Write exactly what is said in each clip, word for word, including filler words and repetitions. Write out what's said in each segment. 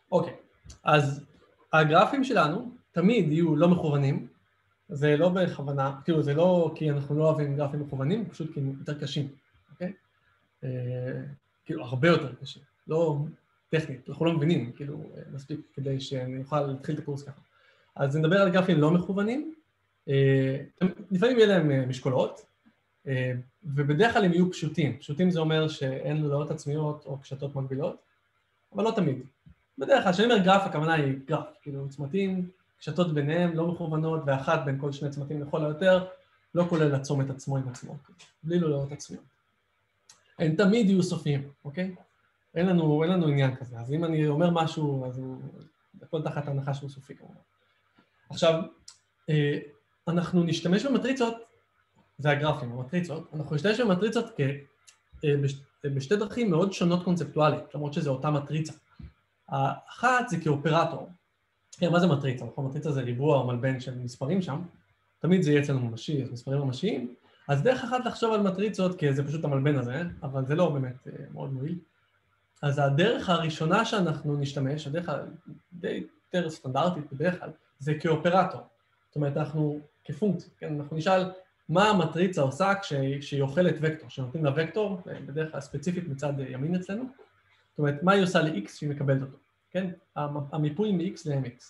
אוקיי, אז הגרפים שלנו תמיד יהיו לא מכוונים, זה לא בכוונה, כאילו זה לא כי אנחנו לא אוהבים גרפים מכוונים, פשוט כי הם יותר קשים, אוקיי? כאילו הרבה יותר קשים, לא טכנית, אנחנו לא מבינים, כאילו מספיק כדי שאני אוכל להתחיל את הקורס ככה. אז נדבר על גרפים לא מכוונים, לפעמים יהיה להם משקולות, ובדרך כלל הם יהיו פשוטים. פשוטים זה אומר שאין לולאות עצמיות או קשתות מקבילות, אבל לא תמיד. בדרך כלל, כשאני אומר גרף, הכוונה היא גרף, כאילו צמתים, קשתות ביניהם, לא מכוונות, ואחת בין כל שני צמתים לכל היותר, לא כולל הצומת עצמו עם עצמו, בלי לולאות עצמיות. הם תמיד יהיו סופיים, אוקיי? אין לנו, אין לנו עניין כזה, אז אם אני אומר משהו, אז הוא, הכל תחת הנחה שהוא סופי כמובן. עכשיו, אנחנו נשתמש במטריצות, זה הגרפים, המטריצות, אנחנו נשתמש במטריצות כ, בשתי דרכים מאוד שונות קונספטואלית, למרות שזה אותה מטריצה. האחת זה כאופרטור. מה זה מטריצה? מטריצה זה ריבוע או מלבן של מספרים שם, תמיד זה יהיה אצלנו ממשי, אז מספרים ממשיים, אז דרך אחת לחשוב על מטריצות, כי זה פשוט המלבן הזה, אבל זה לא באמת מאוד מועיל. אז הדרך הראשונה שאנחנו נשתמש, הדרך די יותר סטנדרטית בדרך כלל, זה כאופרטור. זאת אומרת, אנחנו כפונקציה, כן? אנחנו נשאל מה המטריצה עושה כשהיא אוכלת וקטור, שנותנים לה וקטור, בדרך כלל ספציפית מצד ימין אצלנו. זאת אומרת, מה היא עושה ל-X שהיא מקבלת אותו, כן? המיפוי מ-X ל-M X.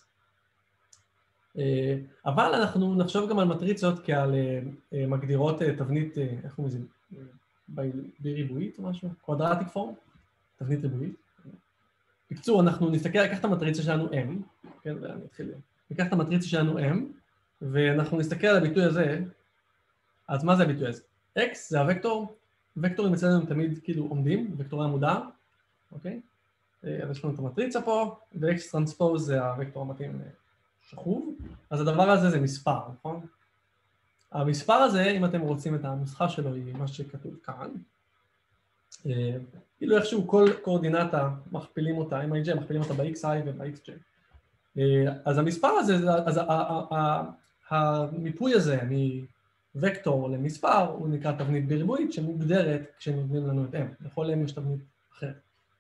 אבל אנחנו נחשוב גם על מטריצות כעל מגדירות תבנית, איך קוראים לזה? בריבועית או משהו? קוואדרטיק פורם? תבנית ריבועית. בקצור, אנחנו נסתכל, ניקח את המטריצה שלנו M, כן? ואני אתחיל, ניקח את המטריצה שלנו M, ואנחנו נסתכל על הביטוי הזה, אז מה זה הביטוי הזה? X זה הוקטור, וקטורים אצלנו הם תמיד כאילו עומדים, וקטורי עמודה, אוקיי? אז יש לנו את המטריצה פה, ו-X טרנספוז זה הוקטור המתאים שכוב, אז הדבר הזה זה מספר, נכון? המספר הזה, אם אתם רוצים את הנוסחה שלו, היא מה שכתוב כאן, כאילו איכשהו כל קואורדינטה מכפילים אותה, עם איי ג'יי מכפילים אותה ב-Xi וב-Xj. אז המספר הזה, אז המיפוי הזה מווקטור למספר, הוא נקרא תבנית בריבועית שמוגדרת כשנותנים לנו את M, לכל M יש תבנית אחרת.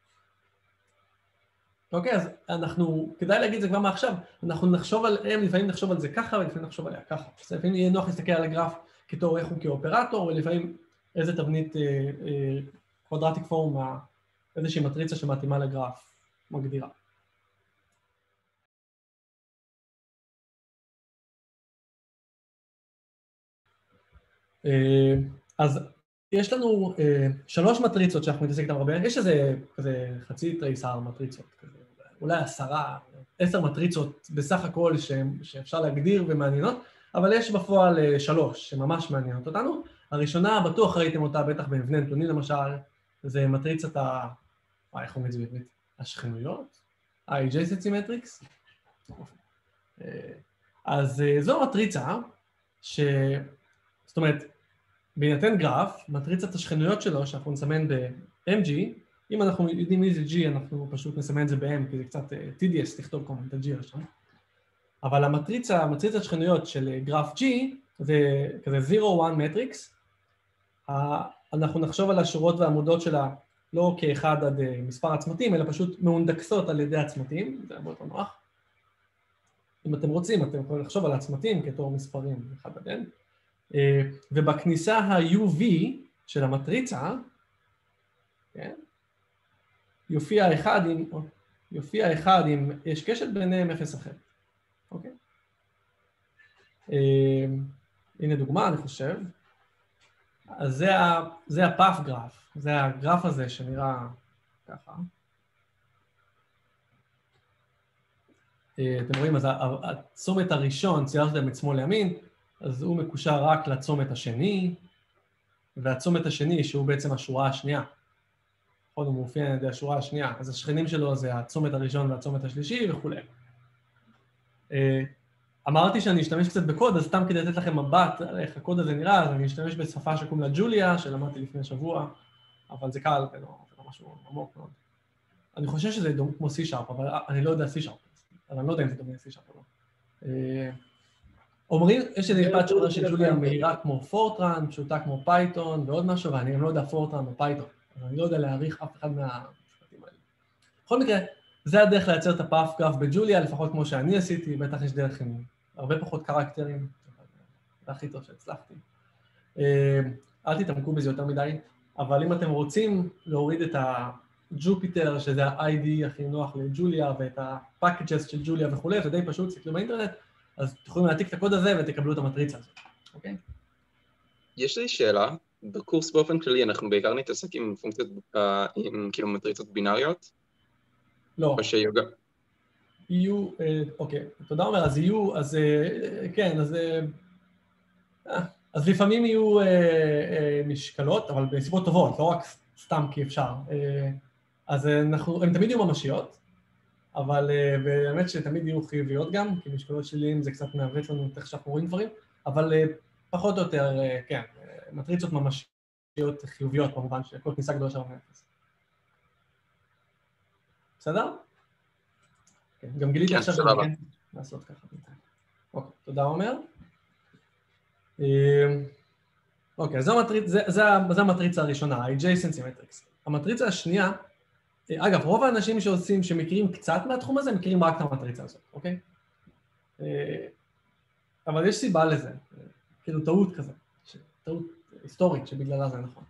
אוקיי, אז אנחנו, כדאי להגיד את זה כבר מעכשיו, אנחנו נחשוב על M, לפעמים נחשוב על זה ככה ולפעמים נחשוב עליה ככה. אז לפעמים יהיה נוח להסתכל על הגרף כתור איך הוא כאופרטור, ולפעמים איזה תבנית קוואדרטיק פורם, איזושהי מטריצה שמתאימה לגרף מגדירה. אז יש לנו שלוש מטריצות שאנחנו מתעסק איתן הרבה, יש איזה כזה חצי תריסר מטריצות, כזה, אולי עשרה, עשר מטריצות בסך הכל שאפשר להגדיר ומעניינות, אבל יש בפועל שלוש שממש מעניינות אותנו. הראשונה, בטוח ראיתם אותה בטח במבנה נתונים למשל, זה מטריצת ה... איך אומרים את זה בעברית? השכנויות? ה-adjacency matrix. אז זו מטריצה ש... זאת אומרת, בהינתן גרף, מטריצת השכנויות שלו, שאנחנו נסמן ב-M G, אם אנחנו יודעים מי זה G, אנחנו פשוט נסמן את זה ב-M, כי זה קצת tedious לכתוב כל מיני את ה-G לשם. אבל המטריצה, מטריצת שכנויות של גרף G, זה כזה zero one matrix, אנחנו נחשוב על השורות והעמודות שלה לא כאחד עד מספר הצמתים, אלא פשוט מאונדקסות על ידי הצמתים, זה הרבה יותר נוח. אם אתם רוצים, אתם יכולים לחשוב על הצמתים כתור מספרים אחד עד N. ובכניסה ה-U V של המטריצה, כן, יופיע אחד עם, יופיע אחד עם, יש קשת ביניהם אפס אחר, אוקיי? הנה דוגמה, אני חושב. אז זה, זה הפאף גרף, זה הגרף הזה שנראה ככה. אתם רואים, אז הצומת הראשון, ציירתם את שמאל לימין, אז הוא מקושר רק לצומת השני, והצומת השני, שהוא בעצם השורה השנייה. נכון, הוא מופיע על ידי השורה השנייה, אז השכנים שלו זה הצומת הראשון והצומת השלישי וכו'. אמרתי שאני אשתמש קצת בקוד, אז סתם כדי לתת לכם מבט על איך הקוד הזה נראה, אז אני אשתמש בשפה שקוראים לה ג'וליה, שלמדתי לפני שבוע, אבל זה קל, זה לא משהו עמוק מאוד. אני חושב שזה דומה כמו C-Sharp, אבל אני לא יודע C-Sharp, אז אני לא יודע אם זה דומה ל-C-Sharp או לא. אומרים, יש איזה משפט שאומר שג'וליה מהירה כמו פורטרן, פשוטה כמו פייתון ועוד משהו, ואני גם לא יודע פורטרן או פייתון, אז אני לא יודע להעריך אף אחד מהמשפטים האלה. בכל מקרה, זה הדרך לייצר את הפאף גרף בג'וליה, לפחות כמו שאני עשיתי, בטח יש דרך עם הרבה פחות קרקטרים, זה הכי טוב שהצלחתי. אל תתעמקו בזה יותר מדי, אבל אם אתם רוצים להוריד את הג'ופיטר, שזה ה-איי די הכי נוח לג'וליה, ואת ה-packages של ג'וליה וכולי, זה די פשוט, תסתכלו באינטרנט, אז תוכלו להעתיק את הקוד הזה ותקבלו את המטריצה הזאת, אוקיי? יש לי שאלה, בקורס באופן כללי אנחנו בעיקר נתעסק עם פונקציות, עם כאילו מטריצות בינאריות? לא. או שיוגע? יהיו, אוקיי, תודה אומר, אז יהיו, אז כן, אז... אז לפעמים יהיו אה, אה, משקלות, אבל בסיבות טובות, לא רק סתם כי אפשר. אה, אז אנחנו, הן תמיד יהיו ממשיות, אבל אה, באמת שתמיד יהיו חיוביות גם, כי משקלות שליליים זה קצת מעוות לנו איך שאנחנו רואים דברים, אבל אה, פחות או יותר, אה, כן, אה, מטריצות ממשיות חיוביות במובן שכל כניסה גדולה שלנו מאפס. בסדר? כן, גם גיליתי כן, עכשיו סבבה. שאני כן לעשות ככה. אוקיי, תודה עומר. אוקיי, זו המטריצ, זה, זה, זה המטריצה הראשונה, ה-adjacency matrix. המטריצה השנייה, אגב, רוב האנשים שעושים, שמכירים קצת מהתחום הזה, מכירים רק את המטריצה הזאת, אוקיי? אבל יש סיבה לזה, כאילו טעות כזה, טעות היסטורית שבגללה זה נכון.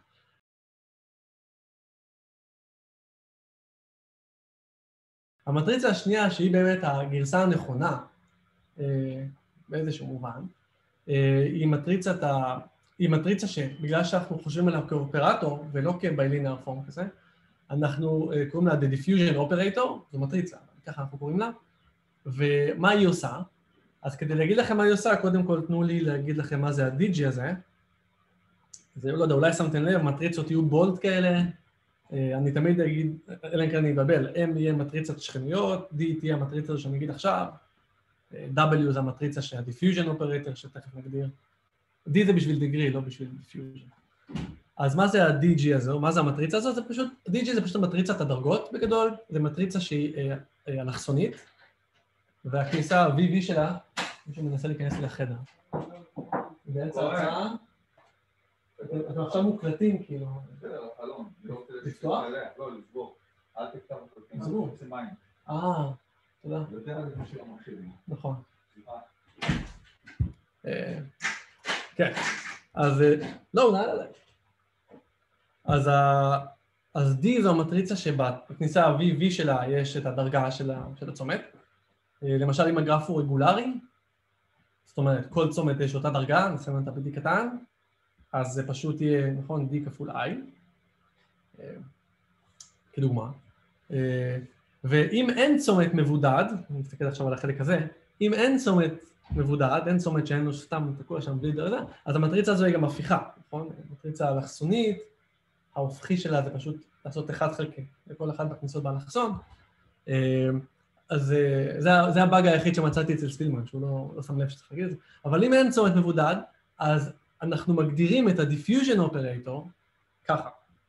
המטריצה השנייה, שהיא באמת הגרסה הנכונה, באיזשהו מובן, היא מטריצת ה... היא מטריצה שבגלל שאנחנו חושבים עליה כאופרטור ולא כביילינר פורם כזה, אנחנו קוראים לה The Diffusion Operator, זו מטריצה, ככה אנחנו קוראים לה, ומה היא עושה? אז כדי להגיד לכם מה היא עושה, קודם כל תנו לי להגיד לכם מה זה ה-די ג'י הזה. זה לא יודע, אולי שמתם לב, מטריצות יהיו בולד כאלה, אני תמיד אגיד, אלא אם כן אני אבבל, M יהיה מטריצת שכנויות, D תהיה המטריצה שאני אגיד עכשיו, W זה המטריצה של ה-Diffusion Operator שתכף נגדיר, D זה בשביל degree, לא בשביל diffusion. אז מה זה ה-די ג'י הזה, או מה זה המטריצה הזאת? זה פשוט, ה-די ג'י זה פשוט מטריצת הדרגות בגדול, זה מטריצה שהיא אה, אה, אלכסונית, והכניסה ה-וי וי שלה, מישהו מנסה להיכנס לי לחדר. באמצע ההרצאה, אתם עכשיו מוקלטים, כאילו... בסדר, אלון, לפתוח? לא, לסגור. אל תפתח מוקלטים, לסגור. תעשה מים. אה, תודה. יותר על זה של המחשבים. נכון. סליחה. כן, אז לא, נעלה עליי. אז אז D זו המטריצה שבכניסה ה-וי וי שלה יש את הדרגה של הצומת. למשל, אם הגרף הוא רגולרי, זאת אומרת, כל צומת יש אותה דרגה, נסיים אותה ב-D קטן, אז זה פשוט יהיה, נכון, D כפול I, כדוגמה. ואם אין צומת מבודד, אני מסתכל עכשיו על החלק הזה, אם אין צומת מבודד, אין צומת שאין לו סתם תקוע שם בלי דרגה, אז המטריצה הזו היא גם הפיכה, נכון? המטריצה האלכסונית, ההופכי שלה זה פשוט לעשות אחד חלקי, לכל אחד בכניסות באלכסון. אז זה, זה הבאג היחיד שמצאתי אצל סטילמן, שהוא לא, לא שם לב שצריך להגיד את זה. אבל אם אין צומת מבודד, אז אנחנו מגדירים את ה-diffusion operator ככה.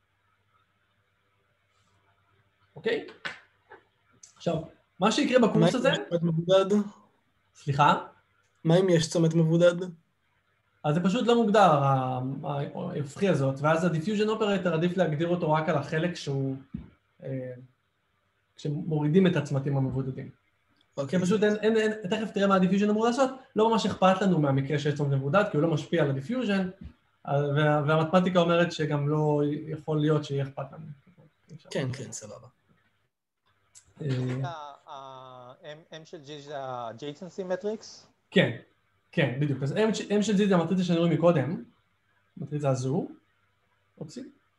אוקיי? עכשיו, מה שיקרה בקורס הזה... מה אם יש צומת מבודד? סליחה? מה אם יש צומת מבודד? אז זה פשוט לא מוגדר, ההופכי הזאת, ואז ה-diffusion operator עדיף להגדיר אותו רק על החלק שהוא... כשמורידים את הצמתים המבודדים. כי פשוט אין, אין, אין, תכף תראה מה ה-diffusion אמור לעשות, לא ממש אכפת לנו מהמקרה שיש צומת מבודד, כי הוא לא משפיע על ה-diffusion, וה, והמתמטיקה אומרת שגם לא יכול להיות שיהיה אכפת לנו. כן, כן, סבבה. M של G זה ה-adjacency matrix? כן, כן, בדיוק. אז M של G זה המטריצה שנראו מקודם, המטריצה הזו, אופסי.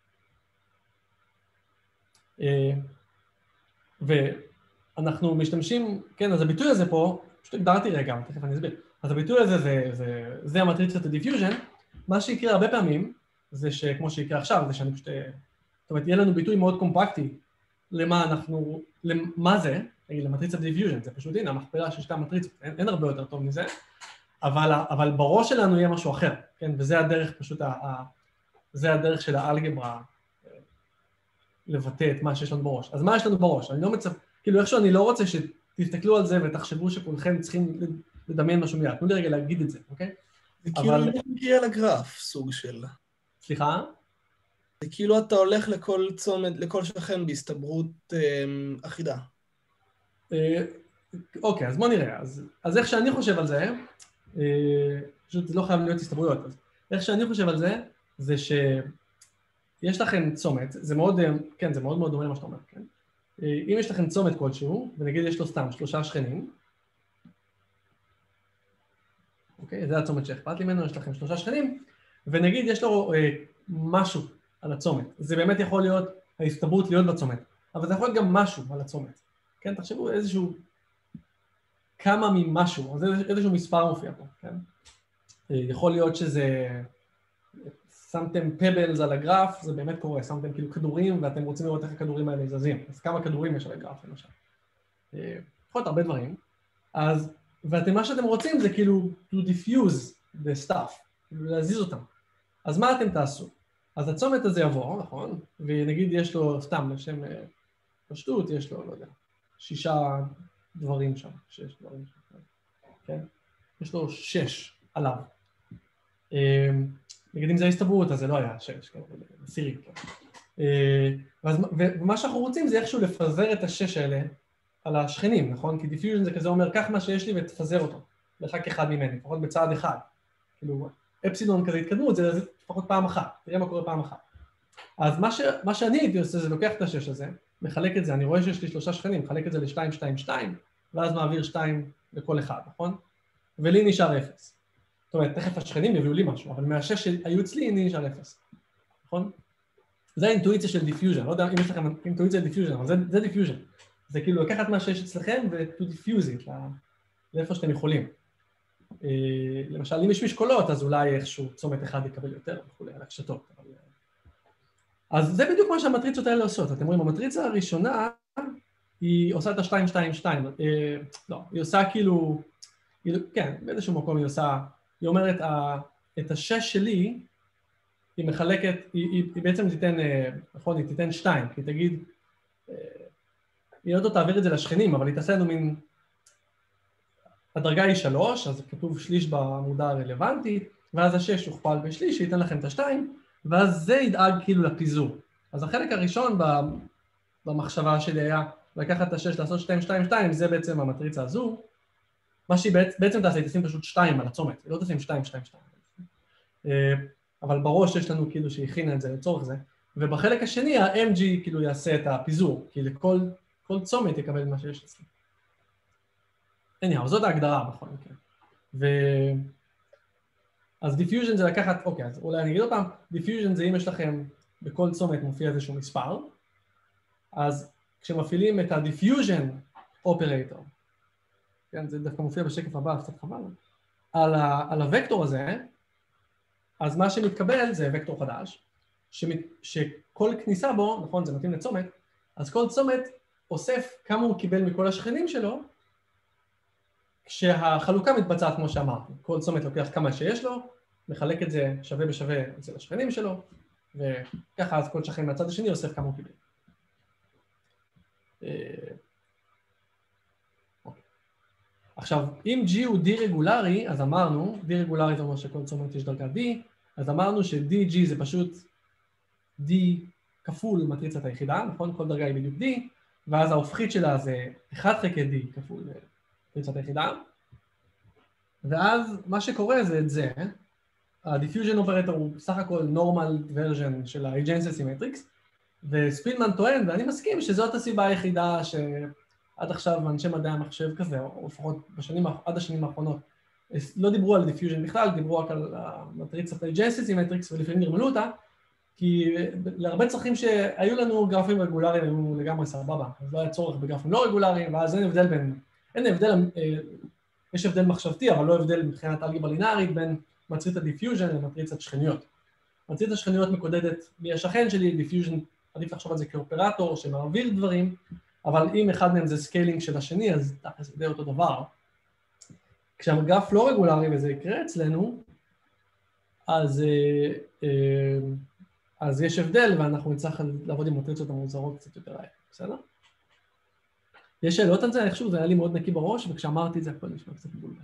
ואנחנו משתמשים, כן, אז הביטוי הזה פה, פשוט הגדרתי רגע, תכף אני אסביר. אז הביטוי הזה זה, זה, זה המטריצת ה-diffusion, מה שיקרה הרבה פעמים, זה שכמו שיקרה עכשיו, זה שאני פשוט, זאת אומרת, יהיה לנו ביטוי מאוד קומפקטי למה אנחנו, למה זה, למטריצת דיפיוז'ן, זה פשוט, הנה, המכפלה של שתי המטריצות, אין, אין הרבה יותר טוב מזה, אבל, אבל בראש שלנו יהיה משהו אחר, כן, וזה הדרך פשוט, ה, ה, זה הדרך של האלגברה לבטא את מה שיש לנו בראש. אז מה יש לנו בראש? אני לא מצפ... כאילו, איכשהו אני לא רוצה שתסתכלו על זה ותחשבו שכולכם צריכים לדמיין משהו מיד, תנו לי רגע להגיד את זה, אוקיי? זה כאילו אבל... מגיע לגרף, סוג של... סליחה? זה כאילו אתה הולך לכל צומת, לכל שכן בהסתברות אה, אחידה. אוקיי, אז בוא נראה. אז, אז איך שאני חושב על זה, פשוט זה לא חייב להיות הסתברויות, אז איך שאני חושב על זה, זה שיש לכם צומת, זה מאוד, כן, זה מאוד מאוד דומה למה שאתה אומר, כן? אם יש לכם צומת כלשהו, ונגיד יש לו סתם שלושה שכנים, אוקיי, זה הצומת שאכפת לי ממנו, יש לכם שלושה שכנים, ונגיד יש לו אה, משהו על הצומת. זה באמת יכול להיות ההסתברות להיות בצומת, אבל זה יכול להיות גם משהו על הצומת. כן, תחשבו איזשהו, כמה ממשהו, אז איזשהו מספר מופיע פה, כן? אה, יכול להיות שזה, שמתם פבלס על הגרף, זה באמת קורה, שמתם כאילו כדורים, ואתם רוצים לראות איך הכדורים האלה זזים. אז כמה כדורים יש על הגרף, למשל. אה, יכול להיות הרבה דברים. אז ואתם, מה שאתם רוצים זה כאילו to diffuse the stuff, כאילו להזיז אותם. אז מה אתם תעשו? אז הצומת הזה יבוא, נכון? ונגיד יש לו, סתם לשם פשטות, יש לו, לא יודע, שישה דברים שם, שש דברים שם, כן? יש לו שש עליו. נגיד אם זה ההסתברות, אז זה לא היה שש, כן? עשירי, כן? ומה שאנחנו רוצים זה איכשהו לפזר את השש האלה, על השכנים, נכון? כי דיפיוז'ן זה כזה אומר, קח מה שיש לי ותפזר אותו, לרחק אחד ממני, לפחות בצעד אחד. כאילו, אפסילון כזה התקדמות, זה לפחות פעם אחת, תראה מה קורה פעם אחת. אז מה, ש... מה שאני הייתי עושה זה לוקח את השש הזה, מחלק את זה, אני רואה שיש לי שלושה שכנים, מחלק את זה ל-שתיים, שתיים, שתיים, ואז מעביר שתיים לכל אחד, נכון? ולי נשאר אפס. זאת אומרת, תכף השכנים יביאו לי משהו, אבל מהשש שהיו אצלי, לי נשאר אפס, נכון? זה האינטואיציה של דיפיוז'ן, לא יודע אם יש לכם אינטואיציה של דיפיוז'ן, אבל זה, זה דיפיוז'ן. זה כאילו לקחת מה שיש אצלכם ו-to diffuse it, לאיפה שאתם יכולים. למשל, אם יש משקולות, אז אולי איכשהו צומת אחד יקבל יותר וכולי, על הקשתות. אז זה בדיוק מה שהמטריצות האלה עושות. אתם רואים, המטריצה הראשונה, היא עושה את ה-שתיים שתיים שתיים. לא, היא עושה כאילו, כן, באיזשהו מקום היא עושה, היא אומרת, את השש שלי, היא מחלקת, היא בעצם תיתן, נכון, היא תיתן שתיים, כי תגיד, היא עוד תעביר את זה לשכנים, אבל היא תעשה לנו מין... הדרגה היא שלוש, אז כתוב שליש בעמודה הרלוונטית, ואז השש יוכפל בשליש, שייתן לכם את השתיים, ואז זה ידאג כאילו לפיזור. אז החלק הראשון במחשבה שלי היה לקחת את השש, לעשות שתיים שתיים שתיים, זה בעצם המטריצה הזו. מה שהיא בעצם תעשה, היא תשים פשוט שתיים על הצומת, היא לא תשים שתיים שתיים שתיים. אבל בראש יש לנו כאילו שהכינה את זה לצורך זה, ובחלק השני ה-אם ג'י כאילו יעשה את הפיזור, כי לכל... כל צומת יקבל מה שיש אצלי. anyhow, זאת ההגדרה בכל מקרה. ו... אז diffusion זה לקחת, אוקיי, אז אולי אני אגיד אותם, diffusion זה אם יש לכם בכל צומת מופיע איזשהו מספר, אז כשמפעילים את ה-diffusion operator, כן, זה דווקא מופיע בשקף הבא, קצת חבל, על, ה... על הוקטור הזה, אז מה שמתקבל זה וקטור חדש, שמת... שכל כניסה בו, נכון, זה מתאים לצומת, אז כל צומת אוסף כמה הוא קיבל מכל השכנים שלו, כשהחלוקה מתבצעת כמו שאמרתי. כל צומת לוקח כמה שיש לו, מחלק את זה שווה בשווה אצל השכנים שלו, וככה אז כל שכן מהצד השני אוסף כמה הוא קיבל. עכשיו, אם G הוא D רגולרי, אז אמרנו, D רגולרי זה אומר שכל צומת יש דרגה D, אז אמרנו ש-די ג'י זה פשוט D כפול מטריצת היחידה, נכון? כל דרגה היא בדיוק D, ואז ההופכית שלה זה אחד חלקי D כפול מטריצת היחידה, ואז מה שקורה זה את זה, ה-diffusion operator הוא סך הכל normal version של ה-agency symmetrics, וספילמן טוען, ואני מסכים שזאת הסיבה היחידה שעד עכשיו אנשי מדעי המחשב כזה, או לפחות בשנים, עד השנים האחרונות, לא דיברו על diffusion בכלל, דיברו רק על המטריצת ה-agency symmetrics, ולפעמים נרמלו אותה, כי להרבה צרכים שהיו לנו גרפים רגולריים, היו לגמרי סבבה, אז לא היה צורך בגרפים לא רגולריים, ואז אין הבדל בין, אין הבדל, יש הבדל מחשבתי, אבל לא הבדל מבחינת אלגברה לינארית בין מטריצת דיפיוז'ן למטריצת שכניות. מטריצת השכניות מקודדת מי השכן שלי, דיפיוז'ן, עדיף לחשוב על זה כאופרטור שמעביר דברים, אבל אם אחד מהם זה סקיילינג של השני, אז תכף זה די אותו דבר. כשהגרף לא רגולרי וזה יקרה אצלנו, אז, אז יש הבדל ואנחנו נצטרך לעבוד עם מטריצות המוזרות קצת יותר רעי, בסדר? יש שאלות על זה? איכשהו זה היה לי מאוד נקי בראש, וכשאמרתי את זה הכל נשמע קצת מבולבל.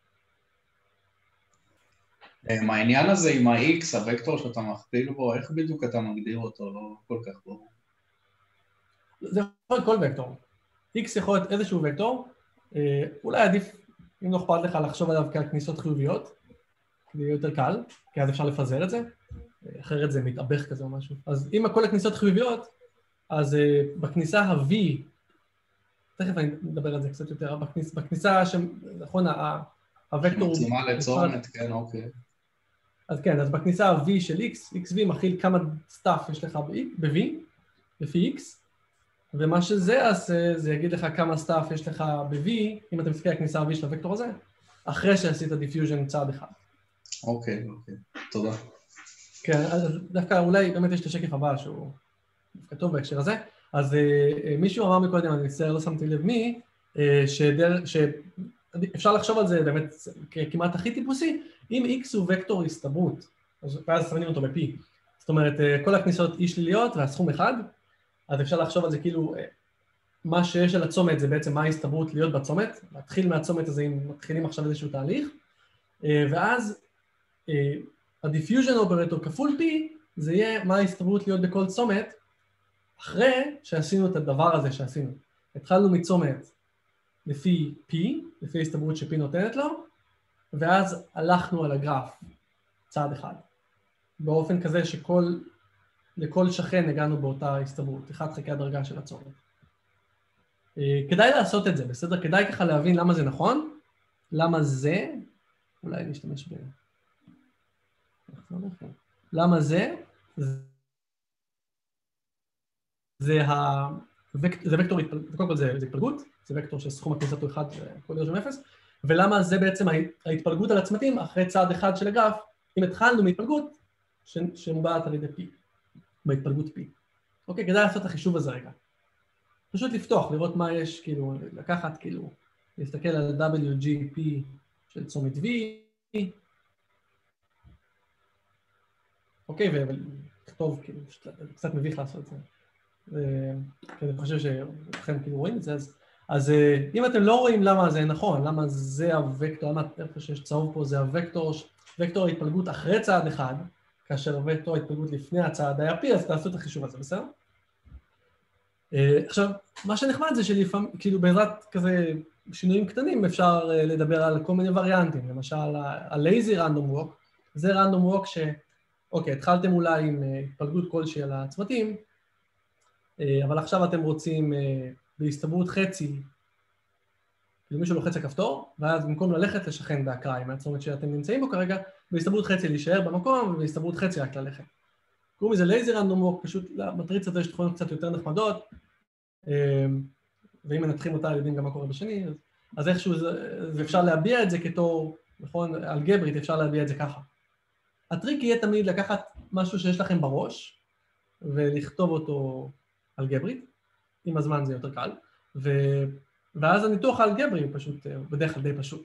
העניין הזה עם ה-X, הוקטור שאתה מכפיל בו, איך בדיוק אתה מגדיר אותו? לא כל כך ברור. זה יכול להיות כל וקטור. x יכול להיות איזשהו וקטור, אולי עדיף, אם לא אכפת לך, לחשוב עליו כעל כניסות חיוביות, כדי יהיה יותר קל, כי אז אפשר לפזר את זה, אחרת זה מתאבך כזה או משהו. אז אם כל הכניסות חיוביות, אז בכניסה ה-V, תכף אני מדבר על זה קצת יותר, בכניס, בכניסה ש... נכון, הוקטור... שמתאימה לצומת, כן, אוקיי. אז כן, אז בכניסה ה-V של X, אקס וי מכיל כמה סטאפ יש לך ב-V, לפי X, ומה שזה יעשה, זה יגיד לך כמה סטאפ יש לך ב-V, אם אתה מסתכל על הכניסה ה-V של הוקטור הזה, אחרי שעשית דיפיוז'ן צעד אחד. אוקיי, אוקיי, תודה. כן, אז דווקא אולי באמת יש את השקף הבא שהוא כתוב בהקשר הזה, אז מישהו אמר מקודם, אני מצטער, לא שמתי לב מי, שאפשר לחשוב על זה באמת כמעט הכי טיפוסי, אם X הוא וקטור הסתברות, ואז שמים אותו ב-P, זאת אומרת, כל הכניסות E שליליות והסכום אחד, אז אפשר לחשוב על זה כאילו, מה שיש על הצומת זה בעצם מה ההסתברות להיות בצומת, להתחיל מהצומת הזה אם מתחילים עכשיו איזשהו תהליך, ואז ה-diffusion operator כפול P, זה יהיה מה ההסתברות להיות בכל צומת, אחרי שעשינו את הדבר הזה שעשינו. התחלנו מצומת לפי P, לפי ההסתברות ש-P נותנת לו, ואז הלכנו על הגרף צעד אחד, באופן כזה שכל, לכל שכן הגענו באותה הסתברות, אחד חלקי הדרגה של הצומת. כדאי לעשות את זה, בסדר? כדאי ככה להבין למה זה נכון, למה זה, אולי נשתמש ב... למה זה? זה וקטור, קודם כל זה התפלגות, זה וקטור שסכום הכניסת הוא אחד וכל דבר שם אפס, ולמה זה בעצם ההתפלגות על הצמתים אחרי צעד אחד של הגרף, אם התחלנו מהתפלגות שמובעת על ידי P, בהתפלגות P. אוקיי, כדאי לעשות את החישוב הזה רגע. פשוט לפתוח, לראות מה יש, כאילו, לקחת, כאילו, להסתכל על דאבליו ג'י פי של צומת V, אוקיי, ולכתוב, כאילו, קצת מביך לעשות את זה. כי אני חושב שאתם כאילו רואים את זה, אז, אז אם אתם לא רואים למה זה נכון, למה זה הוקטור, למה איפה שיש צהוב פה זה הוקטור, וקטור ההתפלגות אחרי צעד אחד, כאשר וקטור ההתפלגות לפני הצעד היה P, אז תעשו את החישוב הזה, בסדר? עכשיו, מה שנחמד זה שלפעמים, כאילו בעזרת כזה שינויים קטנים אפשר לדבר על כל מיני וריאנטים, למשל ה-lazy random walk, זה random walk ש... אוקיי, התחלתם אולי עם התפלגות כלשהי על הצמתים, אבל עכשיו אתם רוצים בהסתברות חצי, כאילו מישהו לוחץ הכפתור, ואז במקום ללכת לשכן באקראי, מהצומת שאתם נמצאים בו כרגע, בהסתברות חצי להישאר במקום, ובהסתברות חצי רק ללכת. קוראים לזה lazy random walk, פשוט למטריצה הזו יש תכונות קצת יותר נחמדות, ואם מנתחים אותה יודעים גם מה קורה בשני, אז איכשהו זה אפשר להביע את זה כתור, נכון, אלגברית אפשר להביע את זה ככה. הטריק יהיה תמיד לקחת משהו שיש לכם בראש, ולכתוב אותו אלגברית, עם הזמן זה יותר קל, ו... ואז הניתוח האלגברי הוא פשוט, בדרך כלל די פשוט.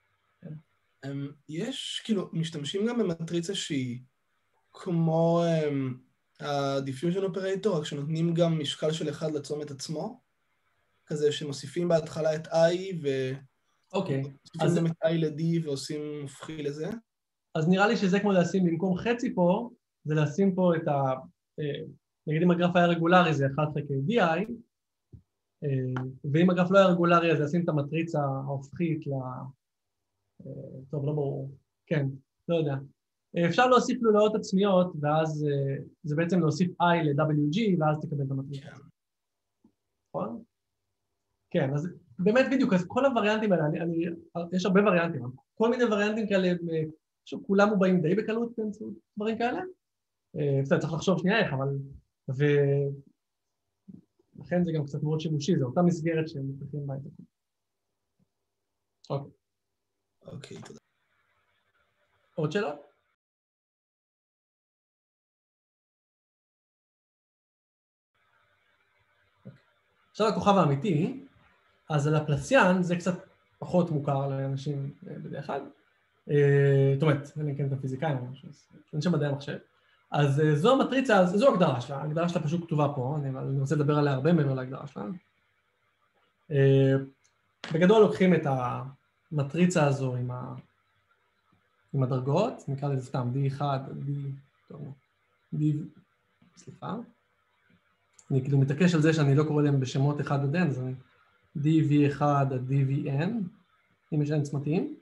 יש, כאילו, משתמשים גם במטריצה שהיא כמו ה-diffusion operator, רק שנותנים גם משקל של אחד לצומת עצמו, כזה שמוסיפים בהתחלה את I, ו... אוקיי. אז גם את I ל-D ועושים מופכי לזה. אז נראה לי שזה כמו לשים במקום חצי פה, זה לשים פה את ה... נגיד אם הגרף היה רגולרי זה אחד חלקי די, ואם הגרף לא היה רגולרי אז לשים את המטריצה ההופכית ל... טוב, לא ברור. כן, לא יודע. אפשר להוסיף לולאות עצמיות, ואז זה בעצם להוסיף I ל-דאבליו ג'י, ואז תקבל את המטריצה. נכון? כן, אז באמת בדיוק, אז כל הווריאנטים האלה, אני, אני, יש הרבה וריאנטים, כל מיני וריאנטים כאלה, שכולם מובאים די בקלות באמצעות דברים כאלה. בסדר, צריך לחשוב שנייה איך, אבל... ולכן זה גם קצת מאוד שימושי, זו אותה מסגרת שהם מתחילים בה את הכל. אוקיי. אוקיי, תודה. עוד שאלות? עכשיו הכוכב האמיתי, אז הלפלסיאן זה קצת פחות מוכר לאנשים בדרך כלל. זאת אומרת, אני כן את הפיזיקאים או משהו, אנשי מדעי המחשב. אז זו המטריצה, זו ההגדרה שלה, ההגדרה שלה פשוט כתובה פה, אני, אני רוצה לדבר עליה הרבה מעבר להגדרה שלה. בגדול לוקחים את המטריצה הזו עם, ה, עם הדרגות, נקרא לזה סתם די אחת, די, טוב, די, סליחה. אני כאילו מתעקש על זה שאני לא קורא להם בשמות אחד עד N, אז אני די וי אחת עד די וי אן, אם יש n צמתים,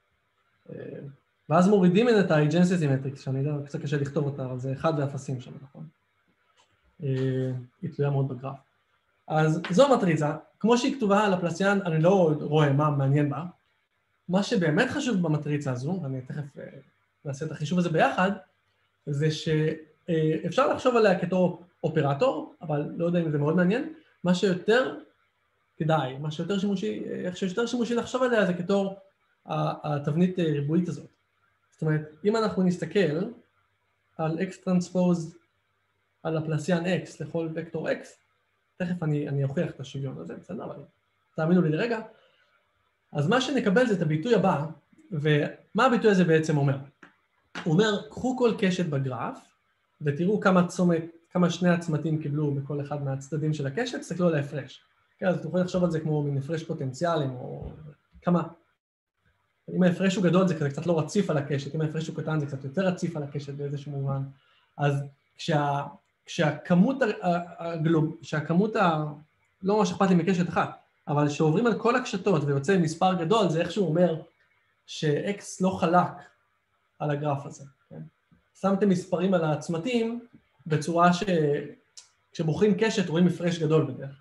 ואז מורידים את ה-agency symmetrics, שאני יודע, קצת קשה לכתוב אותה, אבל זה אחד והאפסים שם, נכון? היא תלויה מאוד בגרף. אז זו המטריצה, כמו שהיא כתובה על הפלסיאן, אני לא רואה מה מעניין בה. מה שבאמת חשוב במטריצה הזו, אני תכף נעשה את החישוב הזה ביחד, זה שאפשר לחשוב עליה כתור אופרטור, אבל לא יודע אם זה מאוד מעניין, מה שיותר כדאי, מה שיותר שימושי, איך שיותר שימושי לחשוב עליה זה כתור התבנית ריבועית הזאת. זאת אומרת, אם אנחנו נסתכל על X טרנספוז על הפלסיאן X לכל וקטור X, תכף אני, אני אוכיח את השוויון הזה, בסדר, אבל תאמינו לי לרגע. אז מה שנקבל זה את הביטוי הבא, ומה הביטוי הזה בעצם אומר? הוא אומר, קחו כל קשת בגרף, ותראו כמה צומת, כמה שני הצמתים קיבלו בכל אחד מהצדדים של הקשת, תסתכלו על ההפרש. כן, אז אתם יכולים לחשוב על זה כמו מין הפרש פוטנציאלים, או כמה... אם ההפרש הוא גדול זה כזה קצת לא רציף על הקשת, אם ההפרש הוא קטן זה קצת יותר רציף על הקשת באיזשהו מובן. אז כשה... כשהכמות הגלוב, שהכמות ה... לא ממש אכפת לי מקשת אחת, אבל שעוברים על כל הקשתות ויוצא מספר גדול, זה איכשהו אומר ש-X לא חלק על הגרף הזה. כן? שמתם מספרים על הצמתים בצורה ש... כשבוחרים קשת רואים הפרש גדול בדרך.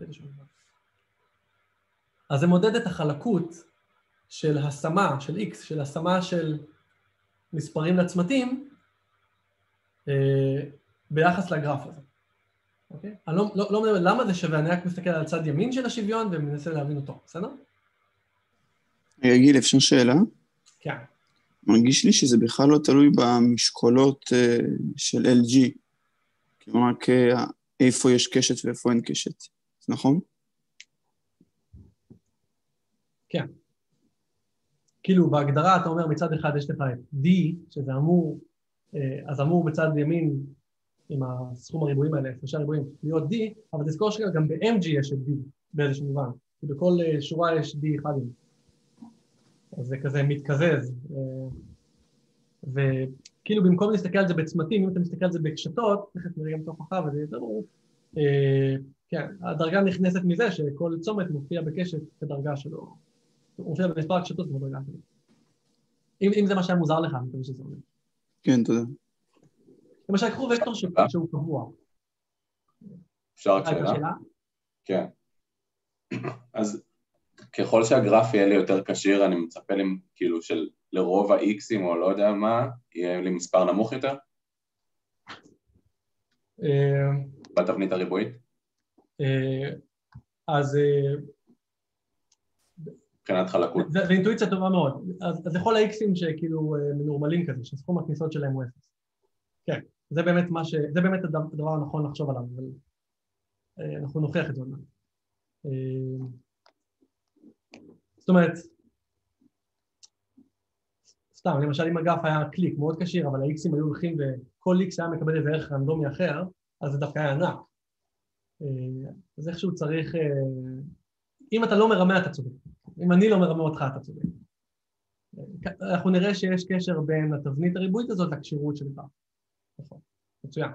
אז זה מודד את החלקות של השמה, של X, של השמה של מספרים לצמתים, ביחס לגרף הזה. אוקיי? אני לא, לא, לא מדבר למה זה שווה, אני רק מסתכל על צד ימין של השוויון ומנסה להבין אותו, בסדר? גיל, אפשר שאלה? כן. מרגיש לי שזה בכלל לא תלוי במשקולות uh, של אל ג'י, כלומר רק uh, איפה יש קשת ואיפה אין קשת, נכון? כן. כאילו בהגדרה אתה אומר מצד אחד יש לך את D, שזה אמור, אז אמור בצד ימין, עם הסכום הריבועים האלה, הפרשי הריבועים, להיות D, אבל תזכור שגם ב-אם ג'י יש את D באיזשהו מובן, כי בכל שורה יש D אחד. אז זה כזה מתקזז, וכאילו במקום להסתכל על זה בצמתים, אם אתה מסתכל על זה בקשתות, תכף נראה גם תוכחה וזה יותר ברור, כן, הדרגה נכנסת מזה שכל צומת מופיע בקשת כדרגה שלו, הוא מופיע במספר הקשתות בדרגה שלו. אם, אם זה מה שהיה מוזר לך, אני חושב שזה אומר. כן, תודה. למשל, קחו וקטור שהוא קבוע. אפשר רק שאלה? כן. אז ככל שהגרף יהיה לי יותר קשיר, אני מצפה לי כאילו של לרוב ה-X'ים או לא יודע מה, יהיה לי מספר נמוך יותר? בתבנית הריבועית? אז... מבחינת חלקות. זה אינטואיציה טובה מאוד. אז לכל ה-X'ים שכאילו מנורמלים כזה, שסכום הכניסות שלהם הוא אפס. כן, זה באמת מה ש... זה באמת הדבר הנכון לחשוב עליו, אבל אנחנו נוכיח את זה עוד מעט. זאת אומרת, סתם, למשל אם הגרף היה קליק מאוד קשיר, אבל ה-X'ים היו הולכים וכל X היה מקבל איזה ערך רנדומי אחר, אז זה דווקא היה ענק. אז איכשהו צריך... אם אתה לא מרמה, אתה צודק. אם אני לא מרמה אותך, אתה צודק. אנחנו נראה שיש קשר בין התבנית הריבועית הזאת לקשירות של גרף. נכון, מצוין.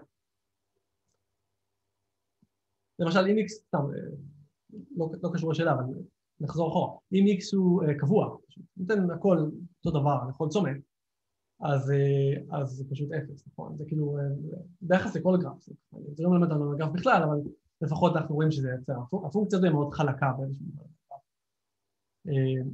למשל, אם X, סתם, לא, לא קשור לשאלה, אבל נחזור אחורה. אם X הוא uh, קבוע, ניתן הכל אותו דבר, לכל צומת, אז, uh, אז זה פשוט אפס, נכון? זה כאילו, uh, ביחס לכל גרף. זה, זה לא מלמד לנו על הגרף בכלל, אבל לפחות אנחנו רואים שזה יצא. הפונקציה הזו היא מאוד חלקה באיזשהו דבר. Uh,